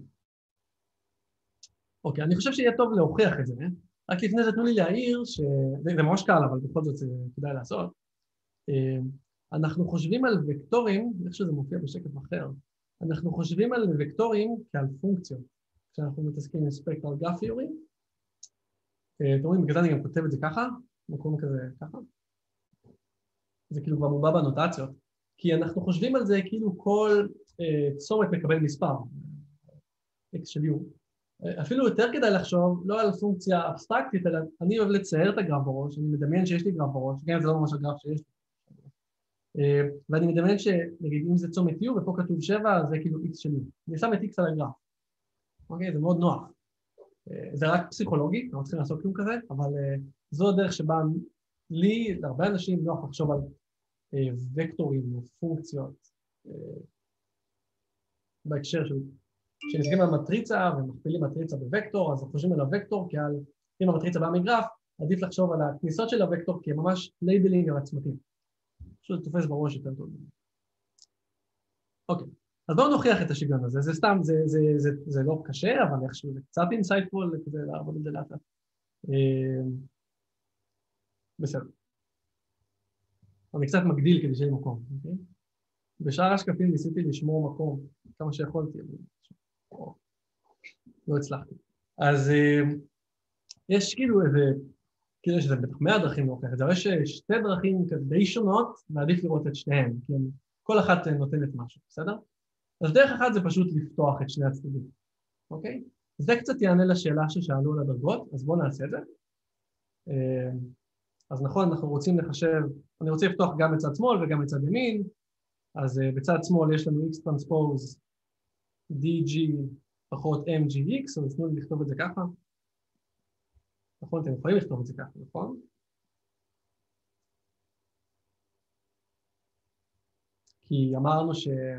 אוקיי, אני חושב שיהיה טוב להוכיח את זה, אה? רק לפני זה תנו לי להעיר, שזה ממש קל, אבל בכל זאת זה כדאי לעשות. אנחנו חושבים על וקטורים, איך שזה מופיע בשקף אחר, אנחנו חושבים על וקטורים כעל פונקציות, כשאנחנו מתעסקים עם ספקטרל גרף תיאורי. אתם רואים, בגלל זה אני גם כותב את זה ככה, מקום כזה ככה. זה כאילו כבר מובא בנוטציות, כי אנחנו חושבים על זה כאילו כל צומת מקבל מספר, x של u. אפילו יותר כדאי לחשוב, לא על פונקציה אבסטרקטית, אלא אני אוהב לצייר את הגרף בראש, אני מדמיין שיש לי גרף בראש, גם זה לא ממש הגרף שיש לי. ואני מדמיין שנגיד אם זה צומת u ופה כתוב שבע, זה כאילו x של u. אני שם את x על הגרף. אוקיי, זה מאוד נוח. זה רק פסיכולוגי, לא צריכים לעשות כלום כזה, אבל זו הדרך שבה לי, להרבה אנשים, נוח לחשוב על וקטורים או פונקציות בהקשר של, כשנסתכלים על מטריצה ומכפילים מטריצה בווקטור, אז אנחנו חושבים על הווקטור כעל, אם המטריצה באה מגרף, עדיף לחשוב על הכניסות של הווקטור כממש לייבלינג על הצמתים. פשוט תופס בראש יותר טוב. אוקיי, אז בואו נוכיח את השוויון הזה, זה סתם, זה, זה, זה, זה לא קשה, אבל איכשהו זה קצת אינסייטפול כדי לעבוד את זה לאט. בסדר. אני קצת מגדיל כדי שיהיה מקום, אוקיי? בשאר השקפים ניסיתי לשמור מקום כמה שיכולתי, אבל לא הצלחתי. אז יש כאילו איזה, כאילו יש איזה בטח מאה דרכים להוכיח את זה, אבל יש שתי דרכים די שונות, ועדיף לראות את שניהם, כי כל אחת נותנת משהו, בסדר? אז דרך אחת זה פשוט לפתוח את שני הצדדים, אוקיי? זה קצת יענה לשאלה ששאלו על הדרגות, אז בואו נעשה את זה. אז נכון, אנחנו רוצים לחשב, אני רוצה לפתוח גם בצד שמאל וגם בצד ימין, אז בצד שמאל יש לנו x transpose dg פחות mgx, אז תנו לי לכתוב את זה ככה. נכון, אתם יכולים לכתוב את זה ככה, נכון? כי אמרנו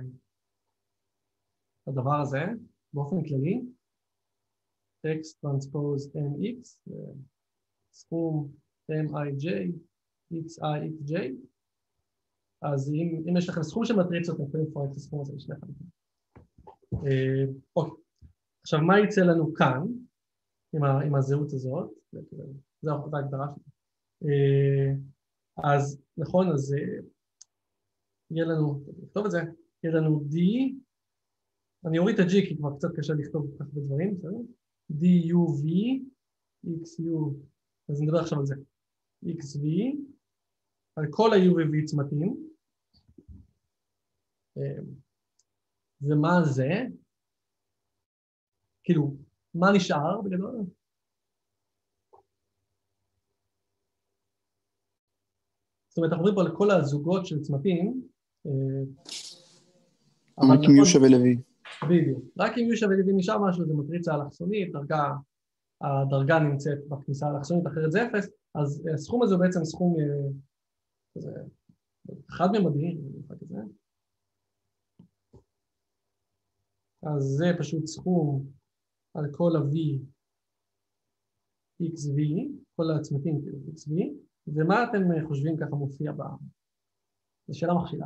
שהדבר הזה, באופן כללי, x transpose mx, סכום mij, xi, xj, אז אם, אם יש לכם סכום של מטריצות, אתם יכולים לפרק את הסכום הזה לשני חלקים. אוקיי, עכשיו מה יצא לנו כאן, עם, ה, עם הזהות הזאת, זו ההגדרה שלי. אז נכון, אז יהיה לנו, נכתוב את זה, יהיה לנו d, אני אוריד את ה-g כי כבר קצת קשה לכתוב כך בדברים, בסדר? duv, xu, אז נדבר עכשיו על זה, xv, על כל ה-u ו-v צמתים, ומה זה? כאילו, מה נשאר בגדול? זאת אומרת, אנחנו מדברים פה על כל הזוגות של צמתים, רק אם u שווה ל-v. בדיוק, רק אם u שווה ל-v נשאר משהו, זה מטריצה אלכסונית, דרגה, הדרגה נמצאת בכניסה האלכסונית, אחרת זה אפס, אז הסכום הזה הוא בעצם סכום חד-ממדי, אז זה פשוט סכום על כל ה-v xv, כל הצמתים כאילו xv, ומה אתם חושבים ככה מופיע בה? זו שאלה מכשילה.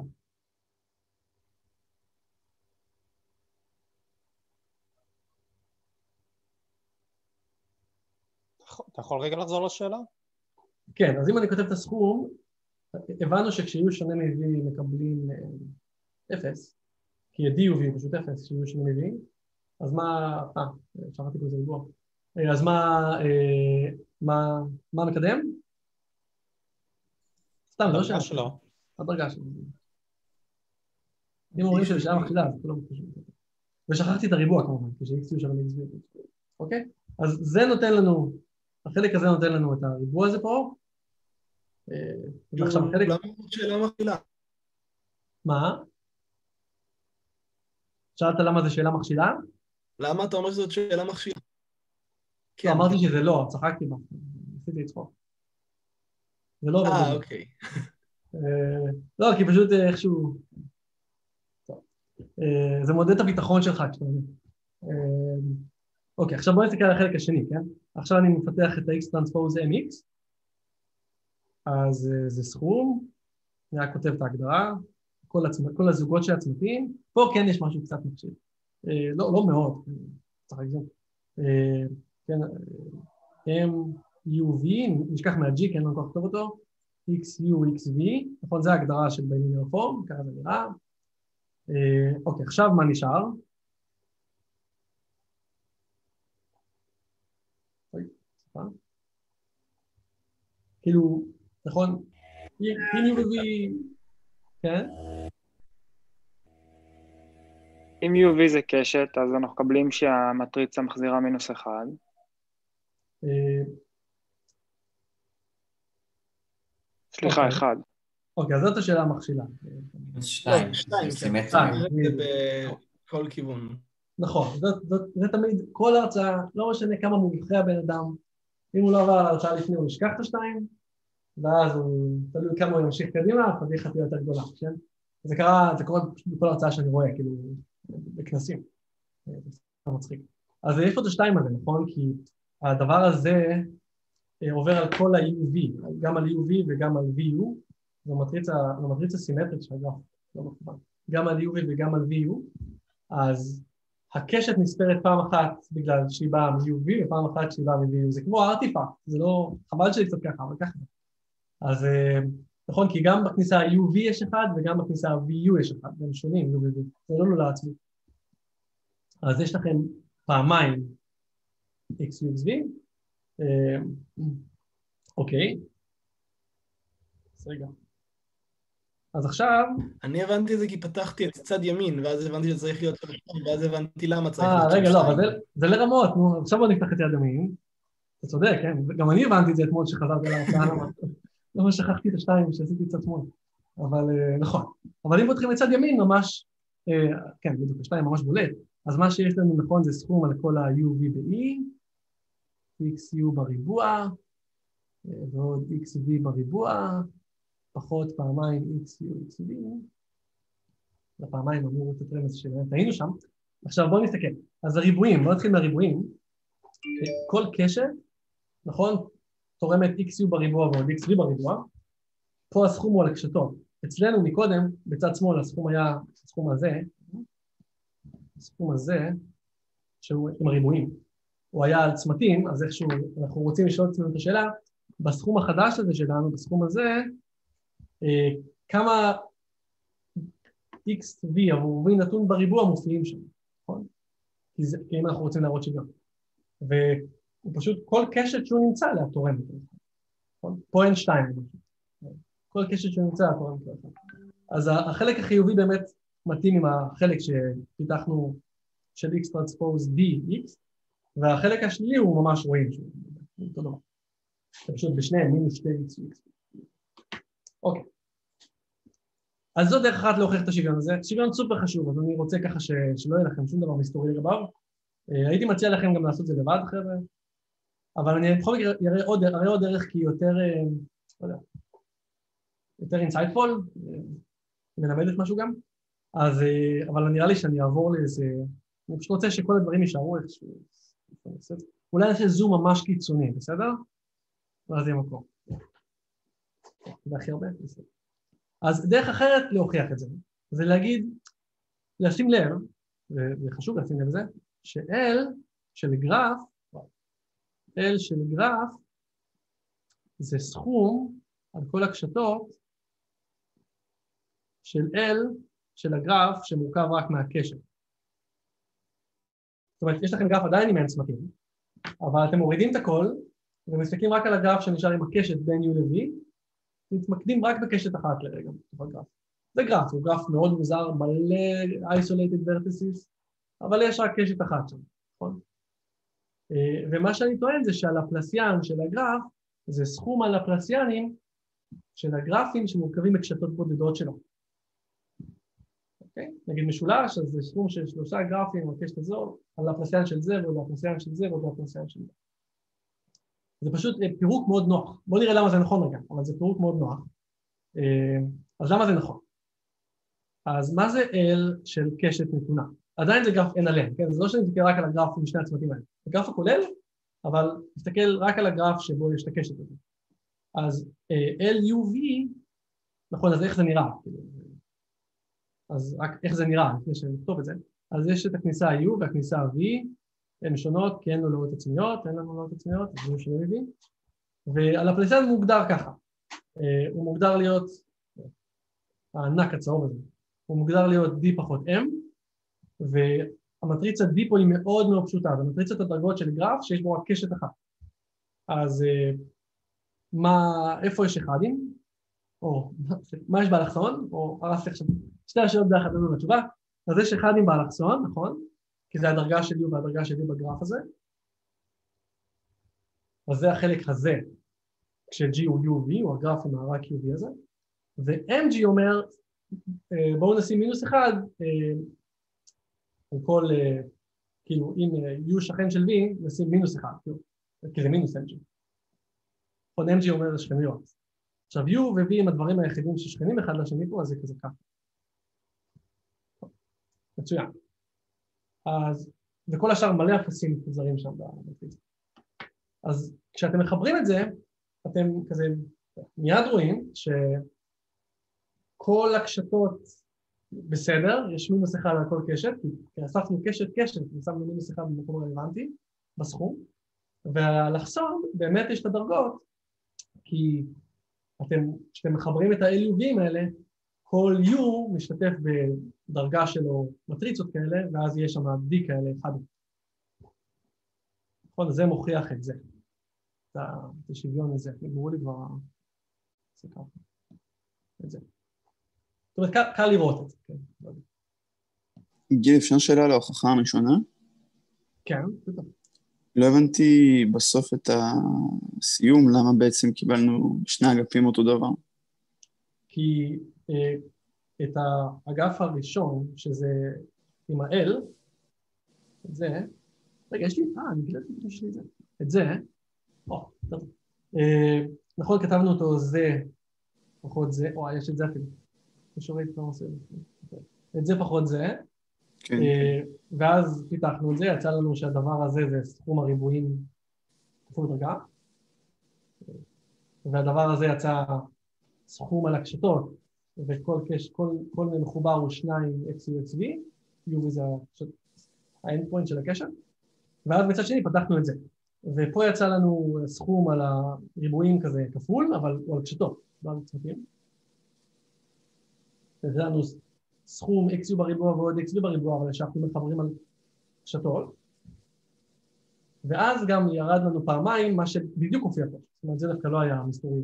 אתה יכול רגע לחזור לשאלה? כן, אז אם אני כותב את הסכום, הבנו שכשיהיו שונה מ-v מקבלים אפס, כי ה-d הוא v פשוט אפס, כשיהיו שונה מ-v, אז מה, אה, שכחתי פה זה ריבוע, אז מה, מה, מה מקדם? סתם, לא שאלה שלו. הדרגה שלו. אם אומרים שזה שאלה מכשילה, אז כולם חושבים. ושכחתי את הריבוע כמובן, כש-x שווה ל-x, אוקיי? אז זה נותן לנו, החלק הזה נותן לנו את הריבוע הזה פה. ועכשיו החלק... למה זאת שאלה מכשילה? מה? שאלת למה זה שאלה מכשילה? למה אתה אומר שזאת שאלה מכשילה? לא, אמרתי שזה לא, צחקתי בה, ניסיתי לצחוק. זה לא... אה, אוקיי. לא, כי פשוט איכשהו... זה מודד את הביטחון שלך כשאתה אומר. אוקיי, עכשיו בוא נסתכל על החלק השני, כן? עכשיו אני מפתח את ה-x transpose mx, אז זה סכום, אני רק כותב את ההגדרה, כל, הצמ... כל הזוגות של הצמתים, פה כן יש משהו קצת מכשיל. לא, לא מאוד, צריך להגזים. כן, muv, נשכח מה-g, כן, לא כל כך טוב אותו, xu, xv, נכון, זה ההגדרה של ביינר פורם, ככה זה נראה. אוקיי, עכשיו מה נשאר? אוי, סליחה. כאילו, נכון, אם uv, כן? אם uv זה קשת, אז אנחנו מקבלים שהמטריצה מחזירה מינוס אחד. סליחה, אחד. אוקיי, אז זאת השאלה המכשילה. שתיים, שתיים, סימטריה. זה בכל כיוון. נכון, זה תמיד, כל הרצאה, לא משנה כמה מומחה הבן אדם, אם הוא לא עבר על ההרצאה לפני, הוא ישכח את השתיים, ואז הוא, תלוי כמה הוא ימשיך קדימה, פדיחה תהיה יותר גדולה, כן? זה קרה, זה קורה בכל הרצאה שאני רואה, כאילו, בכנסים. זה מצחיק. אז יש פה את השתיים הזה, נכון? כי הדבר הזה עובר על כל ה-יו וי, גם על יו וי וגם על וי יו, זו מטריצה סימטרית שאגב, לא מכוון, גם על יו וי וגם על וי יו, אז הקשת נספרת פעם אחת בגלל שהיא באה מ-יו וי ופעם אחת שהיא באה מ-וי יו, זה כמו ארטיפקט, זה לא, חבל שלי קצת ככה, אבל ככה. אז נכון, כי גם בכניסה ה-יו וי יש אחד וגם בכניסה ה-וי יו יש אחד, הם שונים, יו וי וי, זה לא נולד עצמי. אז יש לכם פעמיים X, U, X, V, אוקיי, אז רגע. אז עכשיו... אני הבנתי את זה כי פתחתי את צד ימין, ואז הבנתי שצריך להיות שם, ואז הבנתי למה צריך להיות שם. רגע, לא, אבל זה לרמות, נו, עכשיו בוא נפתח את יד ימין. אתה צודק, כן? גם אני הבנתי את זה אתמול שחזרתי להרצאה, למה? לא שכחתי את השתיים שעשיתי קצת שמאל. אבל נכון. אבל אם פותחים את צד ימין, ממש, כן, בדיוק, השתיים ממש בולט. אז מה שיש לנו נכון זה סכום על כל ה-U, V ו-E, X, U בריבוע, ועוד X, V בריבוע, פחות פעמיים X, U, X, V, לפעמיים אמרו את הטרמס שלהם, תהיינו שם. עכשיו בואו נסתכל. אז הריבועים, בואו נתחיל מהריבועים. כל קשת, נכון, תורמת X, U בריבוע ועוד X, V בריבוע, פה הסכום הוא על הקשתות. אצלנו מקודם, בצד שמאל, הסכום היה, הסכום הזה, הסכום הזה, שהוא עם הריבועים, הוא היה על צמתים, אז איכשהו אנחנו רוצים לשאול את עצמנו את השאלה, בסכום החדש הזה שלנו, בסכום הזה, אה, כמה X, V עבור V נתון בריבוע מופיעים שם, נכון? כי, זה, כי אם אנחנו רוצים להראות שוויון. והוא פשוט, כל קשת שהוא נמצא לה תורמת, נכון? פה אין שתיים, כל קשת שהוא נמצא לה תורמת. אז החלק החיובי באמת מתאים עם החלק שפיתחנו של X טרנספוז dx, והחלק השלילי הוא ממש רואים שהוא, אותו דבר. פשוט בשניהם, מינוס שתי X ו-X. אוקיי. אז זו דרך אחת להוכיח את השוויון הזה. שוויון סופר חשוב, אז אני רוצה ככה ש... שלא יהיה לכם שום דבר מסתורי לגביו. הייתי מציע לכם גם לעשות את זה לבד, חבר'ה. אבל אני בכל מקרה אראה עוד, אראה עוד דרך כי יותר, לא יודע, יותר אינסייטפול, מלמדת משהו גם. אז, אבל נראה לי שאני אעבור לאיזה, אני פשוט רוצה שכל הדברים יישארו איכשהו. אולי נעשה זום ממש קיצוני, בסדר? ואז יהיה מקום. זה הכי הרבה, בסדר. אז דרך אחרת להוכיח את זה, זה להגיד, לשים לב, וחשוב לשים לב לזה, ש-L של גרף, L של גרף, זה סכום על כל הקשתות של L של הגרף שמורכב רק מהקשת. זאת אומרת, יש לכם גרף עדיין עם אין צמתים, אבל אתם מורידים את הכל, ומסתכלים רק על הגרף שנשאר עם הקשת בין U ל-V, מתמקדים רק בקשת אחת לרגע, בגרף. זה גרף, הוא גרף מאוד מוזר, מלא isolated vertices, אבל יש רק קשת אחת שם, נכון? ומה שאני טוען זה שעל הפלסיאן של הגרף, זה סכום על הפלסיאנים של הגרפים שמורכבים בקשתות בודדות שלו. אוקיי? נגיד משולש, אז זה סכום של שלושה גרפים בקשת הזו, על הפלסיאן של זה, ועוד הפלסיאן של זה, ועוד הפלסיאן של זה. זה פשוט פירוק מאוד נוח. בואו נראה למה זה נכון רגע, אבל זה פירוק מאוד נוח. אז למה זה נכון? אז מה זה L של קשת נתונה? עדיין זה גרף N על N, כן? זה לא שאני מסתכל רק על הגרף משני הצמתים האלה. זה גרף הכולל, אבל מסתכל רק על הגרף שבו יש את הקשת הזה. אז L U V, נכון, אז איך זה נראה? אז רק איך זה נראה, לפני שנכתוב את זה. אז יש את הכניסה U והכניסה V, הן שונות, כי אין לנו לאות עצמיות, אין לנו לאות עצמיות, אז זה שלא מבין. ועל הפלסיאן הוא מוגדר ככה. הוא מוגדר להיות, הענק הצהוב הזה, הוא מוגדר להיות D פחות M, והמטריצה D פה היא מאוד מאוד פשוטה, זה מטריצת הדרגות של גרף שיש בו רק קשת אחת. אז מה, איפה יש אחדים? או מה יש באלכסון? או הרסתי עכשיו, שתי השאלות ביחד לנו בתשובה. אז יש אחדים באלכסון, נכון? כי זה הדרגה שלי והדרגה שלי בגרף הזה. אז זה החלק הזה, כש-G הוא U V, הוא הגרף עם הרק U V הזה, ו-M G אומר, בואו נשים מינוס אחד, על כל, כאילו, אם U שכן של V, נשים מינוס אחד, כי זה מינוס M G. עוד M G אומר זה שכניות. עכשיו, U ו-V הם הדברים היחידים ששכנים אחד לשני פה, אז זה כזה ככה. מצוין. אז, וכל השאר מלא אפסים מפוזרים שם במטריצה. אז כשאתם מחברים את זה, אתם כזה מיד רואים שכל הקשתות בסדר, יש מינוס אחד על כל קשת, כי אספנו קשת קשת, ושמנו מינוס אחד במקום רלוונטי בסכום, והאלכסון באמת יש את הדרגות, כי אתם, כשאתם מחברים את ה-אל יו וי'ים האלה, כל U משתתף בדרגה שלו מטריצות כאלה, ואז יש שם D כאלה אחד. נכון, זה מוכיח את זה. את השוויון הזה, נגמרו לי כבר... את זה. זאת אומרת, קל, קל לראות את זה. כן. גיל, אפשר שאלה להוכחה הראשונה? כן, בטח. לא הבנתי בסוף את הסיום, למה בעצם קיבלנו שני אגפים אותו דבר. כי אה, את האגף הראשון, שזה עם ה-L, את זה, רגע, יש לי, אה, אני גיליתי שיש לי את זה, את זה, או, טוב. אה, נכון, כתבנו אותו זה, פחות זה, או, יש את זה אפילו. משורית לא עושה את זה פחות זה, כן. ואז פיתחנו את זה, יצא לנו שהדבר הזה זה סכום הריבועים כפול דרגה, והדבר הזה יצא סכום על הקשתות, וכל קש, כל, כל מחובר הוא שניים X U X V, U זה האנד פוינט של הקשת, ואז מצד שני פתחנו את זה, ופה יצא לנו סכום על הריבועים כזה כפול, אבל הוא על קשתות, לא על צמתים. זה לנו סכום X U בריבוע ועוד X V בריבוע, אבל שאנחנו מחברים על קשתות. ואז גם ירד לנו פעמיים מה שבדיוק הופיע פה. זאת אומרת, זה דווקא לא היה מסתורי.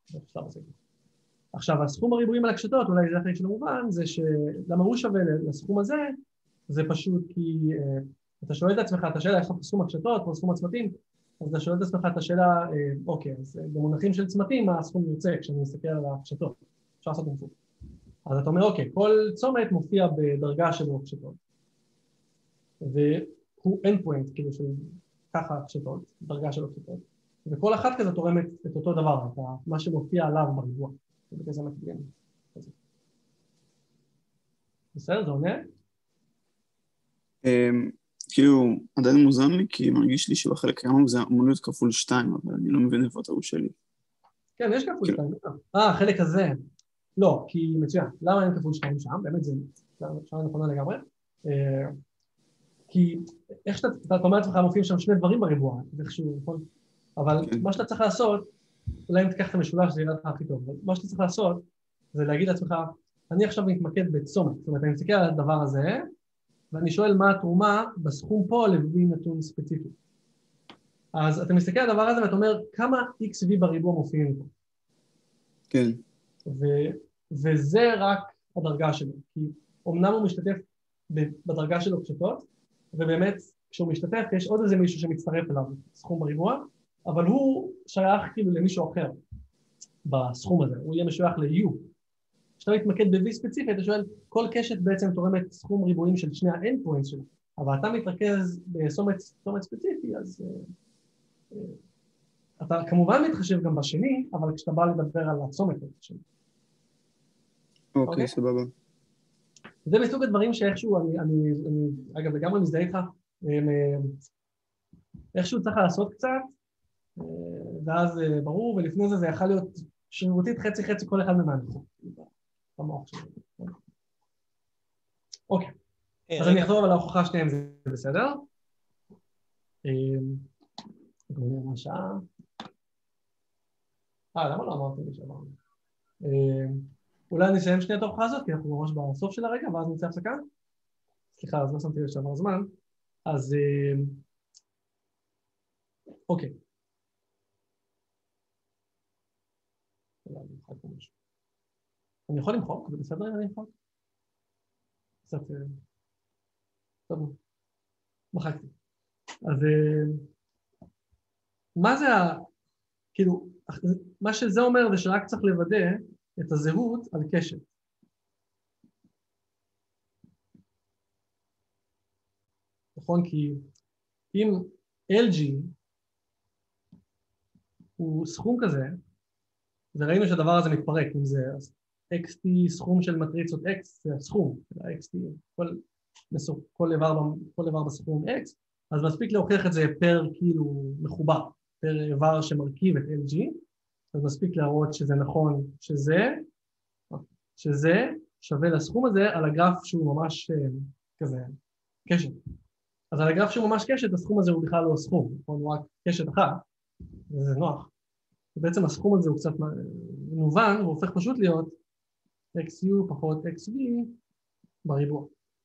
עכשיו, הסכום הריבועים על הקשתות, אולי זה החלק של המובן, זה שלמה הוא שווה לסכום הזה, זה פשוט כי אה, אתה שואל את עצמך, אתה שאלה, יש לך סכום הקשתות או סכום הצמתים, אז אתה שואל את עצמך את השאלה, אה, אוקיי, אז במונחים של צמתים, מה הסכום יוצא כשאני מסתכל על הקשתות? אפשר לעשות מפות. אז אתה אומר, אוקיי, כל צומת מופיע בדרגה של הקשתות, והוא end point, כאילו של ככה הקשתות, דרגה של הקשתות, וכל אחת כזה תורמת את אותו דבר, את מה שמופיע עליו בריבוע, ובכזה מקבילים. בסדר, זה עונה? כאילו, עדיין מוזן לי, כי מרגיש לי שבחלק היום זה אמור להיות כפול שתיים, אבל אני לא מבין איפה הטעות שלי. כן, יש כפול שתיים. אה, החלק הזה. לא, כי מצוין. למה אין כפול שתיים שם? באמת זה שאלה נכונה לגמרי. כי איך שאתה, אתה אומר לעצמך, מופיעים שם שני דברים בריבוע, זה איכשהו, נכון? אבל מה שאתה צריך לעשות, אולי אם תיקח את המשולש, זה יראה לך הכי טוב, אבל מה שאתה צריך לעשות, זה להגיד לעצמך, אני עכשיו מתמקד בצומת, זאת אומרת, אני מסתכל על הדבר הזה, ואני שואל מה התרומה בסכום פה לפי נתון ספציפי. אז אתה מסתכל על הדבר הזה ואתה אומר, כמה אקס וי בריבוע מופיעים פה? כן. ו- וזה רק הדרגה שלו, כי אמנם הוא משתתף בדרגה שלו קשתות, ובאמת כשהוא משתתף יש עוד איזה מישהו שמצטרף אליו, סכום בריבוע, אבל הוא שייך כאילו למישהו אחר בסכום הזה, הוא יהיה משוייך ל-U. כשאתה מתמקד ב-V ספציפי, אתה שואל, כל קשת בעצם תורמת סכום ריבועים של שני ה-end points שלו, אבל אתה מתרכז בסומת ספציפי, אז uh, uh, אתה כמובן מתחשב גם בשני, אבל כשאתה בא לדבר על הצומת השני. אוקיי, סבבה. זה מסוג הדברים שאיכשהו, אני, אני, אני אגב, לגמרי מזדהה איתך, איכשהו צריך לעשות קצת, ואז ברור, ולפני זה זה יכול להיות שרירותית חצי חצי כל אחד ממנו. במוח שלי. אוקיי, אז אני אחזור על ההוכחה שניהם, זה בסדר? נראה מה שעה. אה, למה לא אמרתי לי שאמרנו? אולי נסיים שנייה את ההוכחה הזאת, כי אנחנו ממש בסוף של הרגע, ואז נצא הפסקה. סליחה, אז לא שמתי לב שעבר הזמן. אז אוקיי. אני יכול למחוק? זה בסדר אם אני אמחוק? קצת... טוב, מחקתי. אז מה זה ה... כאילו, מה שזה אומר זה שרק צריך לוודא את הזהות על קשת. נכון? כי אם אל ג'י הוא סכום כזה, וראינו שהדבר הזה מתפרק, אם זה אקס טי סכום של מטריצות X, זה הסכום, X T, כל כל איבר, כל איבר בסכום x, אז מספיק להוכיח את זה פר כאילו מחובר, פר איבר שמרכיב את אל ג'י, אז מספיק להראות שזה נכון, שזה, שזה שווה לסכום הזה על הגרף שהוא ממש כזה קשת. אז על הגרף שהוא ממש קשת, הסכום הזה הוא בכלל לא סכום, הוא רק קשת אחת, וזה נוח. ובעצם הסכום הזה הוא קצת מובן, הוא הופך פשוט להיות xu פחות xv בריבוע.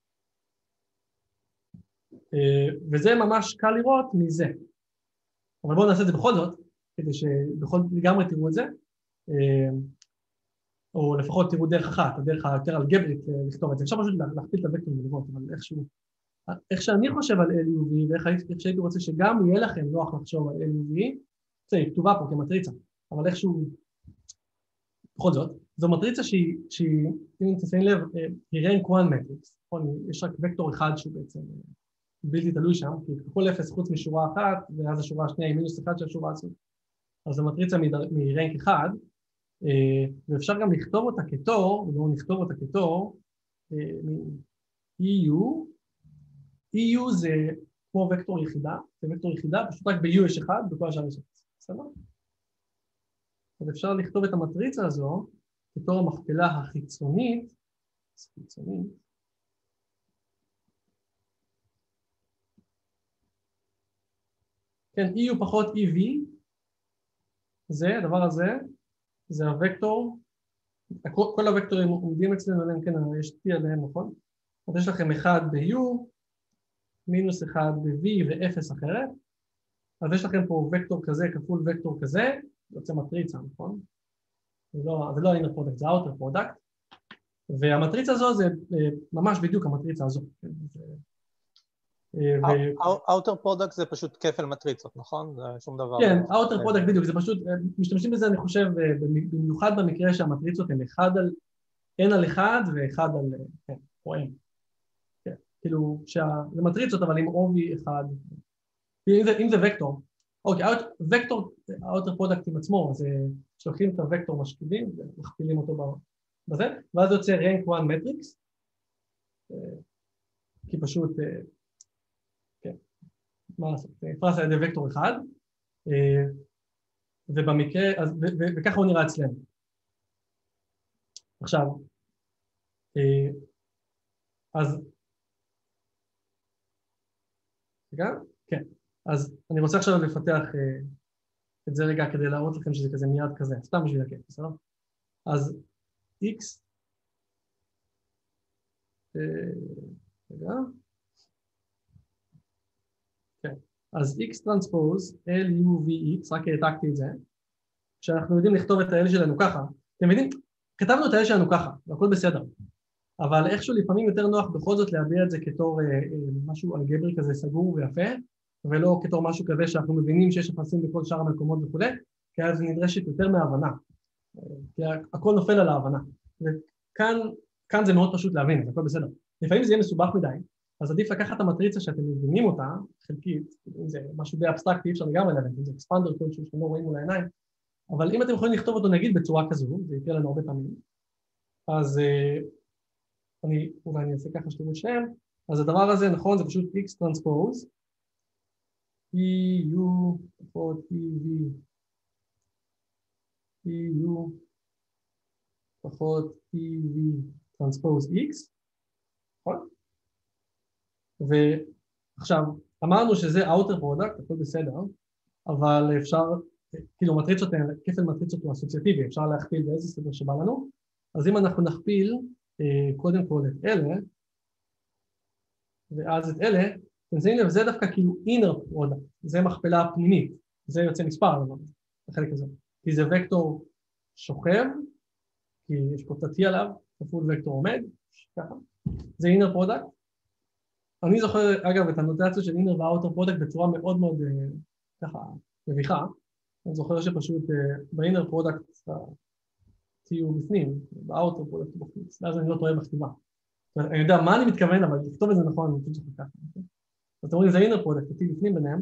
וזה ממש קל לראות מזה. אבל בואו נעשה את זה בכל זאת, כדי שבכל לגמרי תראו את זה, או לפחות תראו דרך אחת, הדרך היותר אלגברית לכתוב את זה. אפשר פשוט להכפיל את הוקטורים ולראות, אבל איכשהו, איך שאני חושב על אל יו וי, ואיך שהייתי רוצה שגם יהיה לכם נוח לחשוב על אל יו וי, זה היא כתובה פה כמטריצה, אבל איכשהו, בכל זאת, זו מטריצה שהיא, שהיא, אם תשים לב, היא rank one matrix, יש רק וקטור אחד שהוא בעצם בלתי תלוי שם, כי כל אפס חוץ משורה אחת, ואז השורה השנייה היא מינוס אחד של השורה הזאת. אז זו מטריצה מרנק אחד, ואפשר גם לכתוב אותה כתור, ובואו נכתוב אותה כתור, אי יו, אי יו זה כמו וקטור יחידה, זה וקטור יחידה, פשוט רק ב-U יש אחד, בכל השאר יש אפס. בסדר? אז אפשר לכתוב את המטריצה הזו כתור המכפלה החיצונית, חיצונית, כן, אי יו פחות אי וי, זה, הדבר הזה, זה הוקטור, כל הוקטורים עומדים אצלנו, עליהם, כן, יש T עליהם, נכון? אז יש לכם אחד ב-U, מינוס אחד ב-V ו-אפס אחרת, אז יש לכם פה וקטור כזה כפול וקטור כזה, זה יוצא מטריצה, נכון? זה לא, זה לא ה-inner product, זה ה-outer product, והמטריצה הזו זה ממש בדיוק המטריצה הזו. outer product זה פשוט כפל מטריצות, נכון? זה שום דבר. כן, outer product בדיוק, זה פשוט, משתמשים בזה אני חושב, במיוחד במקרה שהמטריצות הן אחד על, n על אחד ואחד על, כן, או n. כן, כאילו, זה מטריצות אבל עם עובי אחד, אם זה וקטור, אוקיי, וקטור, outer product עם עצמו, אז שלוקחים את הוקטור משקיבים ומכפילים אותו בזה, ואז יוצא rank one matrix, כי פשוט, מה לעשות, נפרס על ידי וקטור אחד, ובמקרה, וככה הוא נראה אצלנו. עכשיו, אז, רגע, כן, אז אני רוצה עכשיו לפתח את זה רגע כדי להראות לכם שזה כזה מיד כזה, סתם בשביל הכיף, בסדר? אז x, רגע, כן, אז x טרנספוז L U V X, רק העתקתי את זה, כשאנחנו יודעים לכתוב את ה-L שלנו ככה, אתם יודעים, כתבנו את ה-L שלנו ככה, והכל בסדר, אבל איכשהו לפעמים יותר נוח בכל זאת להביע את זה כתור אה, אה, משהו אלגברי כזה סגור ויפה, ולא כתור משהו כזה שאנחנו מבינים שיש אפסים בכל שאר המקומות וכו', כי אז זה נדרשת יותר מההבנה, כי הכל נופל על ההבנה, וכאן כאן זה מאוד פשוט להבין, זה הכל בסדר. לפעמים זה יהיה מסובך מדי, אז עדיף לקחת את המטריצה שאתם מבינים אותה, חלקית, אם זה משהו די אבסטרקטי, אפשר לגמרי להבין, אם זה אקספנדר כלשהו שאתם לא רואים מול העיניים, אבל אם אתם יכולים לכתוב אותו נגיד בצורה כזו, זה יקרה לנו הרבה פעמים, אז אני, אולי אני אעשה ככה שתראו שם, אז הדבר הזה, נכון, זה פשוט x טרנספוז, E, U, פחות E, V, E, U, פחות E, V, טרנספוז X, נכון? ועכשיו, אמרנו שזה outer product, הכל בסדר, אבל אפשר, כאילו מטריצות, כפל מטריצות הוא אסוציאטיבי, אפשר להכפיל באיזה סדר שבא לנו, אז אם אנחנו נכפיל קודם כל את אלה, ואז את אלה, אתם שמים לב, זה דווקא כאילו inner product, זה מכפלה פנימית, זה יוצא מספר, החלק הזה, כי זה וקטור שוכב, כי יש פה תתי עליו, כפול וקטור עומד, ככה, זה inner product. אני זוכר, אגב, את הנוטציות של inner ו-outer product בצורה מאוד מאוד ככה מביכה, אני זוכר שפשוט ב-inner product תהיו בפנים, ב-outer product בפנים, אז אני לא טועה בכתיבה. אני יודע מה אני מתכוון, אבל לכתוב את זה נכון, אני חושב שזה ככה. אז אתם רואים, זה inner product, תהיו בפנים ביניהם,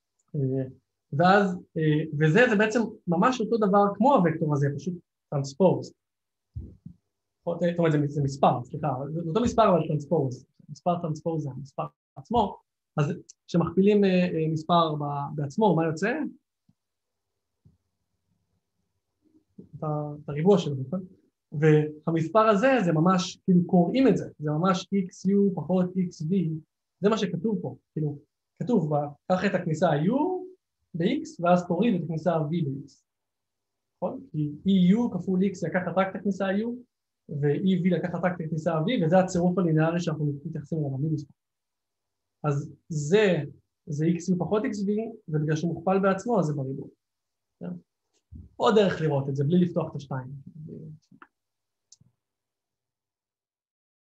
ואז, וזה זה בעצם ממש אותו דבר כמו הוקטור הזה, פשוט transpose. זאת אומרת, זה מספר, סליחה, זה אותו מספר אבל טרנספוז, מספר טרנספוז זה המספר עצמו, אז כשמכפילים מספר בעצמו, מה יוצא? את הריבוע שלו, נכון? והמספר הזה, זה ממש, כאילו קוראים את זה, זה ממש אקס יו פחות אקס וי, זה מה שכתוב פה, כאילו, כתוב, קח את הכניסה U ב-X, ואז תוריד את הכניסה V ב-X, נכון? כי E U כפול X לקחת רק את הכניסה U, ו-E V לקחת רק את הכניסה V, וזה הצירוף הלינארי שאנחנו מתייחסים אליו, המינוס. אז זה, זה אקס יו פחות אקס וי, ובגלל שהוא מוכפל בעצמו, אז זה בריבוע. עוד דרך לראות את זה, בלי לפתוח את השתיים.